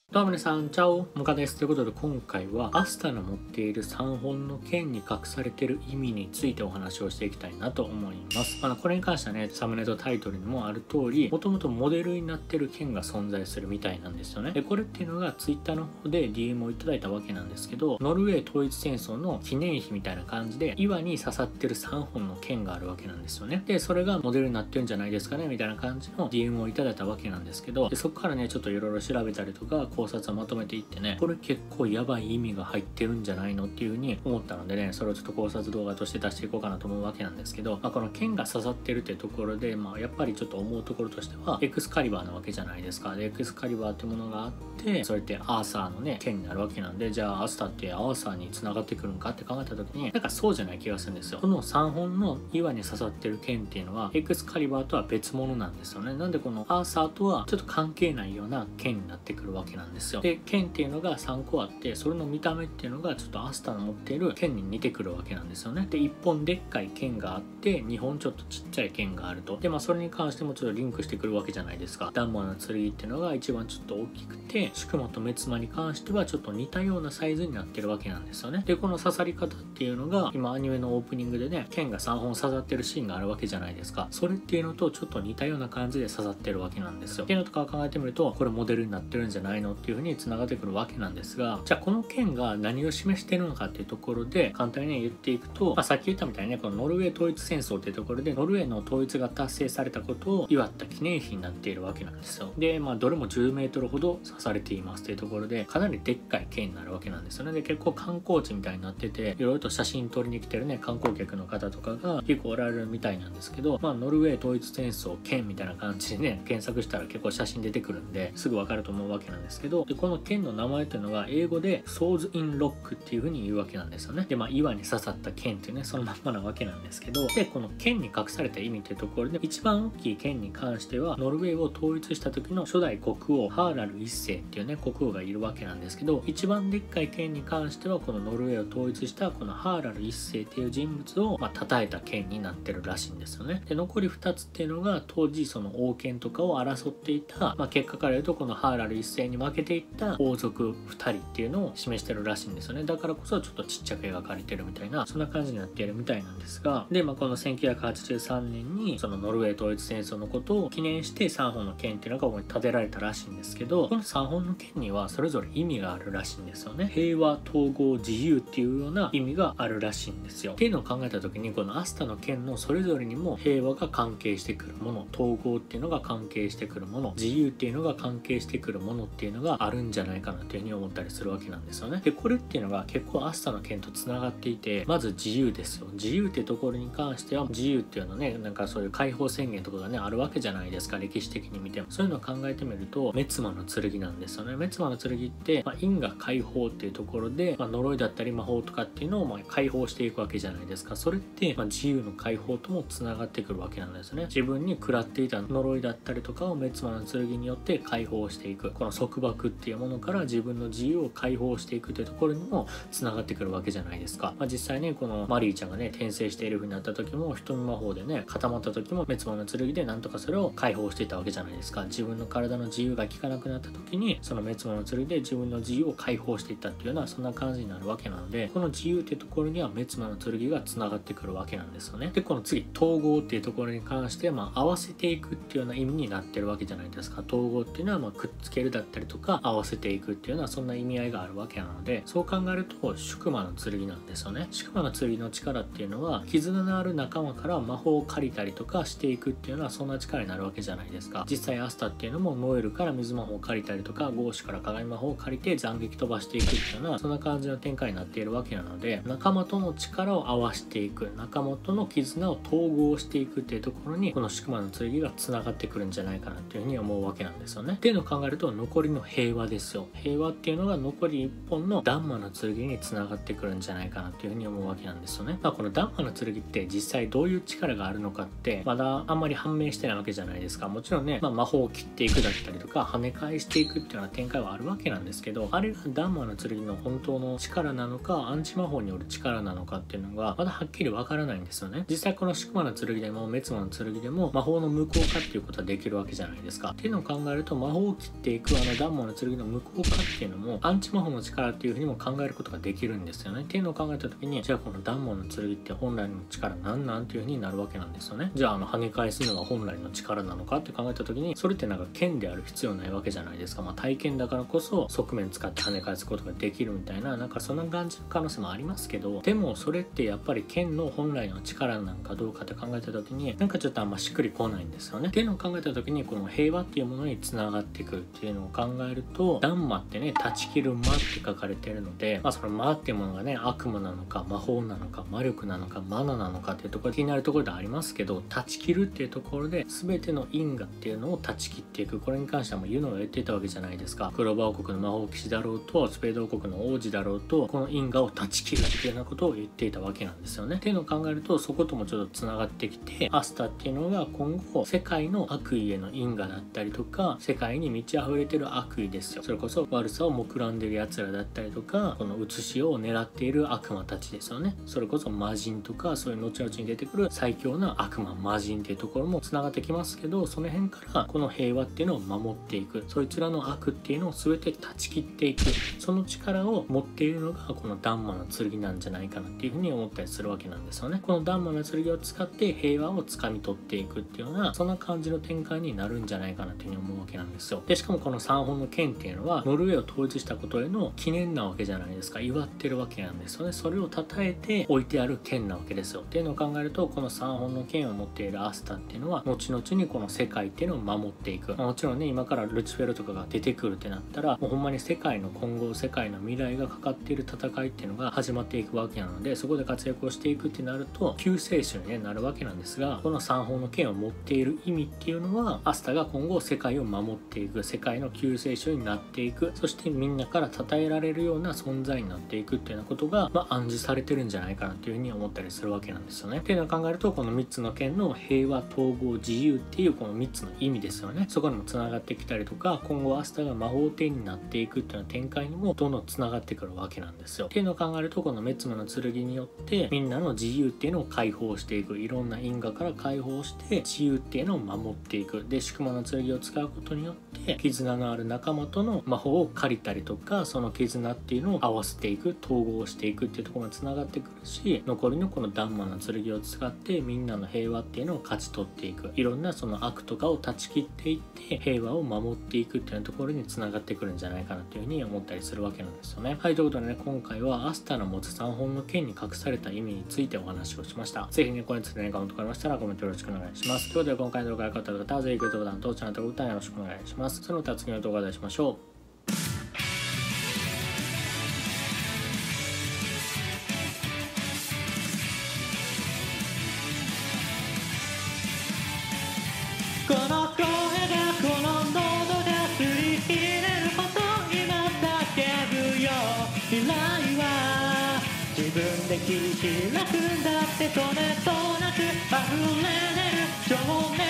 どうも皆さん、チャオモカです。ということで今回はアスタの持っている3本の剣に隠されている意味についてお話をしていきたいなと思います。これに関してはね、サムネとタイトルにもある通り、もともとモデルになっている剣が存在するみたいなんですよね。で、これっていうのが Twitter の方で DM をいただいたわけなんですけど、ノルウェー統一戦争の記念碑みたいな感じで岩に刺さってる3本の剣があるわけなんですよね。で、それがモデルになってるんじゃないですかねみたいな感じの DM をいただいたわけなんですけど、でそこからね、ちょっといろいろ調べたりとか考察をまとめていってね、これ結構やばい意味が入ってるんじゃないのっていう風に思ったのでね、それをちょっと考察動画として出していこうかなと思うわけなんですけど、この剣が刺さってるってところで、やっぱりちょっと思うところとしてはエクスカリバーなわけじゃないですか。で、エクスカリバーってものがあって、それってアーサーのね剣になるわけなんで、じゃあアスタってアーサーに繋がってくるんかって考えた時に、なんかそうじゃない気がするんですよ。この3本の岩に刺さってる剣っていうのはエクスカリバーとは別物なんですよね。なんでこのアーサーとはちょっと関係ないような剣になってくるわけなんですよ。で、剣っていうのが3個あって、それの見た目っていうのがちょっとアスタの持っている剣に似てくるわけなんですよね。で、1本でっかい剣があって2本ちょっとちっちゃい剣があると。で、それに関してもちょっとリンクしてくるわけじゃないですか。ダンマの剣っていうのが一番ちょっと大きくて、シュクマとメツマに関してはちょっと似たようなサイズになってるわけなんですよね。で、この刺さり方っていうのが今アニメのオープニングでね、剣が3本刺さってるシーンがあるわけじゃないですか。それっていうのとちょっと似たような感じで刺さってるわけなんですよ。っていうのとか考えてみると、これモデルになってるんじゃないのっていう風に繋がってくるわけなんですが、じゃあこの剣が何を示しているのかっていうところで簡単にね言っていくと、さっき言ったみたいにね、このノルウェー統一戦争っていうところでノルウェーの統一が達成されたことを祝った記念碑になっているわけなんですよ。で、どれも10メートルほど刺されていますっていうところで、かなりでっかい剣になるわけなんですよね。で、結構観光地みたいになってて、いろいろと写真撮りに来てるね観光客の方とかが結構おられるみたいなんですけど、ノルウェー統一戦争剣みたいな感じでね検索したら結構写真出てくるんですぐわかると思うわけなんですけど、でこの剣の名前というのが英語でソーズ・イン・ロックっていう風に言うわけなんですよね。で、岩に刺さった剣っていうね、そのまんまなわけなんですけど、で、この剣に隠された意味っていうところで、一番大きい剣に関しては、ノルウェーを統一した時の初代国王、ハーラル一世っていうね、国王がいるわけなんですけど、一番でっかい剣に関しては、このノルウェーを統一したこのハーラル一世っていう人物を、称えた剣になってるらしいんですよね。で、残り2つっていうのが、当時その王権とかを争っていた、結果から言うと、このハーラル一世に負けていった王族2人っていうのを示してるらしいんですよね。だからこそちょっとちっちゃく描かれてるみたいな、そんな感じになっているみたいなんですが、で、この1983年にそのノルウェー統一戦争のことを記念して3本の剣っていうのが主に建てられたらしいんですけど、この3本の剣にはそれぞれ意味があるらしいんですよね。平和、統合、自由っていうような意味があるらしいんですよ。っていうのを考えた時に、このアスタの剣のそれぞれにも平和が関係してくるもの、統合っていうのが関係してくるもの、自由っていうのが関係してくるものっていうのがあるんじゃないかなというふうに思ったりするわけなんですよね。で、これっていうのが結構アスタの剣とつながっていて、まず自由ですよ。自由ってところに関しては、自由っていうのね、なんかそういう解放宣言とかがねあるわけじゃないですか、歴史的に見ても。そういうのを考えてみると、メツマの剣なんですよね。メツマの剣って、因果解放っていうところで、呪いだったり魔法とかっていうのを解放していくわけじゃないですか。それって、自由の解放ともつながってくるわけなんですね。自分に食らっていた呪いだったりとかをメツマの剣によって解放していく、この束縛っていうものから自分の自由を解放していくというところにもつながってくるわけじゃないですか。実際ね、このマリーちゃんがね転生している風になった時も、瞳魔法でね固まった時もメツマの剣でなんとかそれを解放していたわけじゃないですか。自分の体の自由が効かなくなった時に、そのメツマの剣で自分の自由を解放していったっていうような、そんな感じになるわけなので、この自由っていうところにはメツマの剣がつながってくるわけなんですよね。で、この次統合っていうところに関して合わせていくっていうような意味になってるわけじゃないですか。統合っていうのはくっつけるだったりとか合わせていくっていうような、そんな意味合いがあるわけなので、そう考えるとシュクマの剣なんですよね。シュクマの剣の力っていうのは、絆のある仲間から魔法を借りたりとかしていくっていうのは、そんな力になるわけじゃないですか。実際アスタっていうのもノエルから水魔法を借りたりとか、ゴーシュから鏡魔法を借りて斬撃飛ばしていくっていうような、そんな感じの展開になっているわけなので、仲間との力を合わせていく、仲間との絆を統合していくっていうところに、このシュクマの剣がつながってくるんじゃないかなっていうふうに思うわけなんですよね。っていうのを考えると、残りの平和ですよ。平和っていうのが残り1本のダンマの剣につながってくるんじゃないかなっていうふうに思うわけなんですよね。このダンマの剣って実際どういう力があるのかってまだあんまり判明してないわけじゃないですか。もちろんね、魔法を切っていくだったりとか跳ね返していくっていうような展開はあるわけなんですけど、あれがダンマの剣の本当の力なのか、アンチ魔法による力なのかっていうのがまだはっきりわからないんですよね。実際このシュクマの剣でもメツマの剣でも魔法の無効化っていうことはできるわけじゃないですか。っていうのを考えると、魔法を切っていくダンマ魔の剣の無効化っていうのもアンチ魔法の力っていうふうにも考えることができるんですよね。っていうのを考えた時に、じゃあこの断魔の剣って本来の力なんていうふうになるわけなんですよね。じゃあ跳ね返すのが本来の力なのかって考えた時に、それってなんか剣である必要ないわけじゃないですか。体験だからこそ側面使って跳ね返すことができるみたいな、なんかそんな感じの可能性もありますけど、でもそれってやっぱり剣の本来の力なんかどうかって考えた時に、なんかちょっとあんましっくりこないんですよね。っていうのを考えた時に、この平和っていうものにつながってくるっていうのを考えると、断魔ってね、断ち切る魔って書かれてるので、その魔っていうものがね、悪魔なのか魔法なのか魔力なのかマナなのかっていうところで気になるところではありますけど、断ち切るっていうところで全ての因果っていうのを断ち切っていく。これに関してはもうユノが言っていたわけじゃないですか。クローバー王国の魔法騎士だろうとスペード王国の王子だろうと、この因果を断ち切るっていうようなことを言っていたわけなんですよね。っていうのを考えると、そこともちょっとつながってきて、アスタっていうのが今後世界の悪意への因果だったりとか、世界に満ち溢れてる悪意ですよ。それこそ悪さを目論んでる奴らだったりとか、この写しを狙っている悪魔たちですよね。それこそ魔人とか、そういう後々に出てくる最強な悪魔魔人っていうところもつながってきますけど、その辺からこの平和っていうのを守っていく、そいつらの悪っていうのを全て断ち切っていく、その力を持っているのがこの断魔の剣なんじゃないかなっていうふうに思ったりするわけなんですよね。この断魔の剣を使って平和を掴み取っていくっていうような、そんな感じの展開になるんじゃないかなっていうふうに思うわけなんですよ。でしかもこの3本の剣っていうのはノルウェーを統一したことへの記念なわけじゃないですか。祝ってるわけなんですよね。それを称えて置いてある剣なわけですよ。っていうのを考えると、この3本の剣を持っているアスタっていうのは後々にこの世界っていうのを守っていく。もちろんね、今からルチフェルとかが出てくるってなったら、もうほんまに世界の今後、世界の未来がかかっている戦いっていうのが始まっていくわけなので、そこで活躍をしていくってなると救世主に、なるわけなんですが、この3本の剣を持っている意味っていうのは、アスタが今後世界を守っていく、世界の救世主になっていく、そしてみんなから称えられるような存在になっていくっていうようなことが、暗示されてるんじゃないかなっていうふうに思ったりするわけなんですよね。っていうのを考えると、この3つの剣の平和、統合、自由っていうこの3つの意味ですよね。そこにもつながってきたりとか、今後アスタが魔法帝になっていくっていうような展開にもどんどんつながってくるわけなんですよ。っていうのを考えると、この滅魔の剣によってみんなの自由っていうのを解放していく、いろんな因果から解放して自由っていうのを守っていく。で、宿魔の剣を使うことによって絆のある仲間との魔法を借りたりとか、その絆っていうのを合わせていく、統合していくっていうところにつながってくるし、残りのこの断魔の剣を使ってみんなの平和っていうのを勝ち取っていく、いろんなその悪とかを断ち切っていって平和を守っていくっていうところにつながってくるんじゃないかなというふうに思ったりするわけなんですよね。はい、ということでね、今回はアスタの持つ3本の剣に隠された意味についてお話をしました。ぜひね、これについてね、コメントがありましたらコメントよろしくお願いします。ということで、今回の動画が良かった方はぜひグッドボタンとチャンネル登録ボタンよろしくお願いします。その他次の動画でお会いしましょう。この声がこの喉がすり切れること今叫ぶよ。未来は自分で切り開くんだって、それとなく溢れ出る情熱